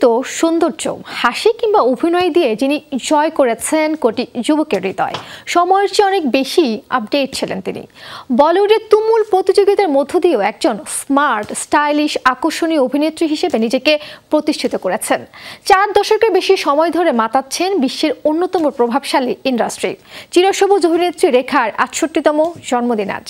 ব্যক্তিত্ব, সৌন্দর্য, হাসি কিংবা অভিনয় দিয়ে যিনি জয় করেছেন কোটি যুবকের হৃদয়। সময়ের চেয়ে অনেক বেশি আপডেট ছিলেন তিনি। বলিউডের তুমুল প্রতিযোগিতার মধ্য দিয়েও একজন স্মার্ট, স্টাইলিশ, আকর্ষণীয় অভিনেত্রী হিসেবে নিজেকে প্রতিষ্ঠিত করেছেন। 4 দশকের বেশি সময় ধরে মাতাচ্ছেন বিশ্বের অন্যতম প্রভাবশালী ইন্ডাস্ট্রি। চিরসবুজ অভিনেত্রী রেখার 68তম জন্মদিন আজ।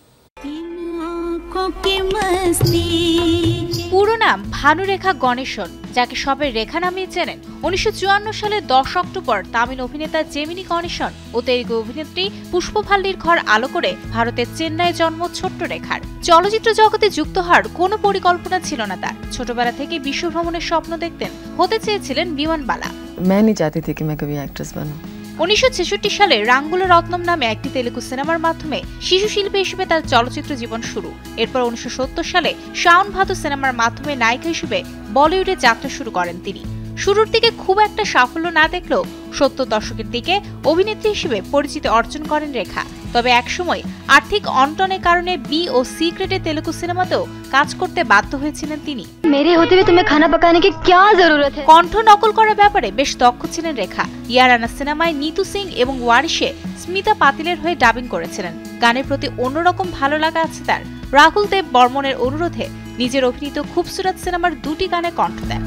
পুরো নাম ভানুরেখা গণেশন, যাকে সবাই রেখা নামে চেনেন। 1954 সালের 10 অক্টোবর তামিল অভিনেতা জেমিনি গণেশন ও তেলুগু অভিনেত্রী পুষ্পভাল্লির ঘর আলো করে ভারতের চেন্নাইয়ে জন্ম ছোট্ট রেখার। চলচ্চিত্র জগতে যুক্ত হওয়ার কোনো পরিকল্পনা ছিল না তার। ছোটবেলা থেকে বিশ্ব ভ্রমণের স্বপ্ন দেখতেন, হতে চেয়েছিলেন বিমানবালা। मैं नहीं चाहती थी कि मैं कभी एक्ट्रेस बनूं। 1966 সালে রাঙ্গুলা রত্নম নামে একটি তেলুগু সিনেমার মাধ্যমে শিশু শিল্পী হিসেবে তার চলচ্চিত্র জীবন শুরু। এরপর 1970 সালে শাওন ভাদু সিনেমার মাধ্যমে নায়িকা হিসেবে বলিউডে যাত্রা শুরু করেন তিনি। শুরুর দিকে খুব একটা সাফল্য না দেখলেও 70 দশকের দিকে অভিনেত্রী হিসেবে পরিচিতি অর্জন করেন রেখা। তবে একসময় আর্থিক অনটনের কারণে বি ও সি গ্রেডের তেলুগু সিনেমাতেও কাজ করতে বাধ্য হয়েছিলেন তিনি। মেরে হতে हुए तुम्हें खाना पकाने की क्या जरूरत है? কণ্ঠ নকল করার ব্যাপারে বেশ দক্ষ ছিলেন রেখা। ইয়ারানা সিনেমায় নিতু সিং এবং ওয়ারিশে স্মিতা পাতিলের হয়ে ডাবিং করেছিলেন। গানের প্রতি অন্যরকম ভালো লাগা আছে তার। রাহুল দেব বর্মনের অনুরোধে নিজের অভিনীত খুবসুরত সিনেমার 2টি গানে কণ্ঠ দেন।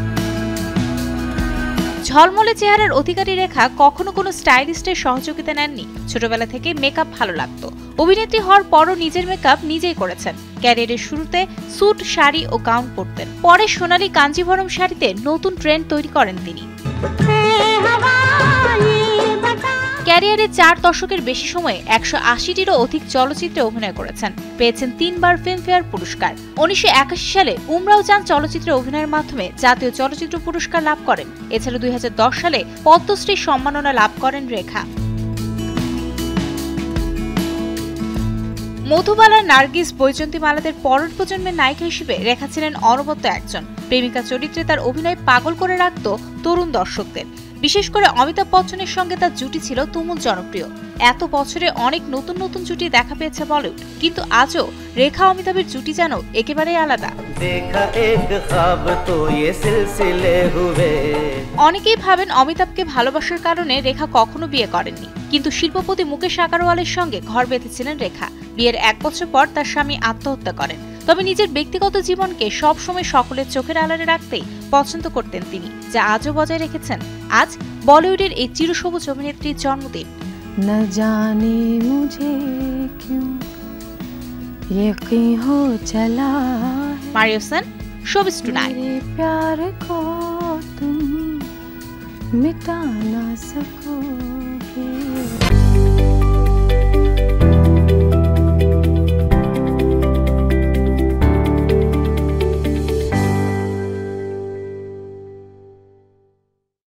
ঝলমলে চেহারার অধিকারী রেখা কখনো কোনো স্টাইলিস্টের সহযোগিতা নেননি। ছোটবেলা থেকে মেকআপ ভালো লাগতো। অভিনেত্রী হওয়ার পরও নিজের মেকআপ নিজেই করেছেন। ক্যারিয়ারের শুরুতে স্যুট, শাড়ি ও গাউন পরতেন। পরে সোনালী কাঞ্জিভরম শাড়িতে নতুন ট্রেন্ড তৈরি করেন তিনি। ক্যারিয়ারে 4 দশকের বেশি সময়ে 180টিরও অধিক চলচ্চিত্রে অভিনয় করেছেন। পেয়েছেন 3 বার ফিল্মফেয়ার পুরস্কার। 1981 সালে উমরাও জান চলচ্চিত্রে অভিনয়ের মাধ্যমে জাতীয় চলচ্চিত্র পুরস্কার লাভ করেন। এছাড়া 2010 সালে পদ্মশ্রী সম্মাননা লাভ করেন রেখা। মধুবালা, নার্গিস, বৈজয়ন্তীমালাদের পরের প্রজন্মের নায়িকা হিসেবে রেখা ছিলেন অনবদ্য একজন। প্রেমিকা চরিত্রে তার অভিনয় পাগল করে রাখত তরুণ দর্শকদের। বিশেষ করে অমিতাভ বচ্চনের সঙ্গে তার জুটি ছিল তুমুল জনপ্রিয়। এত বছরে অনেক নতুন নতুন জুটি দেখা পেয়েছে বলিউড, কিন্তু আজও রেখা অমিতাভের জুটি যেন একেবারেই আলাদা। অনেকেই ভাবেন অমিতাভকে ভালোবাসার কারণে রেখা কখনো বিয়ে করেননি, কিন্তু শিল্পপতি মুকেশ আগারওয়ালের সঙ্গে ঘর বেঁধেছিলেন রেখা। বিয়ের 1 বছর পর তার স্বামী আত্মহত্যা করেন। তবে নিজের ব্যক্তিগত জীবনকে সবসময় সকলের চোখের আড়ালে রাখতেই পছন্দ করতেন তিনি, যা আজও বজায় রেখেছেন। আজ বলিউডের এই চিরসবুজ অভিনেত্রীর জন্মদিন। न जाने मुझे क्यों यकीन हो चला मारियोसन, शोबिज टुनाइट। मेरे प्यार को तुम मिटा ना सकोगे।